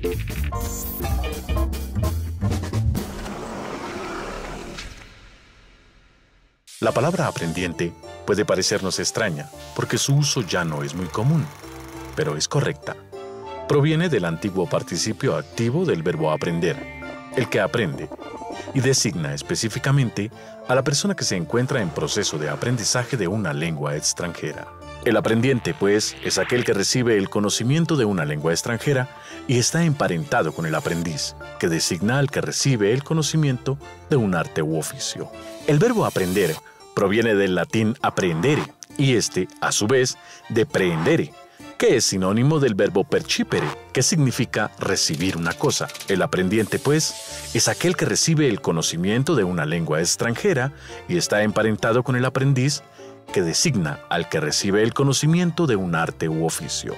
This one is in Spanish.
La palabra aprendiente puede parecernos extraña porque su uso ya no es muy común, pero es correcta. Proviene del antiguo participio activo del verbo aprender, el que aprende, y designa específicamente a la persona que se encuentra en proceso de aprendizaje de una lengua extranjera. El aprendiente, pues, es aquel que recibe el conocimiento de una lengua extranjera y está emparentado con el aprendiz, que designa al que recibe el conocimiento de un arte u oficio. El verbo aprender proviene del latín apprendere, y a su vez, de prehendere, que es sinónimo del verbo percipere, que significa recibir una cosa. El aprendiente, pues, es aquel que recibe el conocimiento de una lengua extranjera y está emparentado con el aprendiz, que designa al que recibe el conocimiento de un arte u oficio.